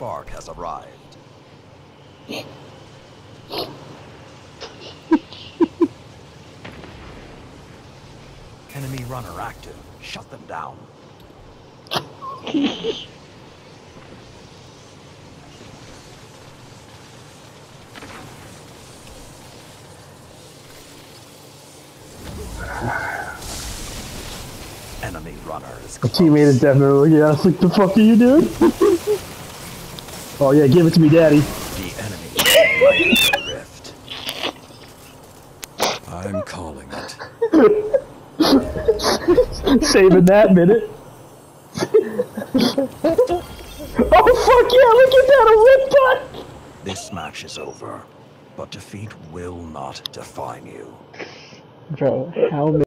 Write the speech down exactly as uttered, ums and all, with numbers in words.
spark has arrived. Enemy runner active. Shut them down. Enemy runner is A close. teammate is definitely, yeah, it's like, the fuck are you doing? Oh yeah, give it to me, daddy. The enemy is the rift. I'm calling it. Saving that minute. Oh fuck yeah, look at that, a red bot! This match is over, but defeat will not define you. Bro, how many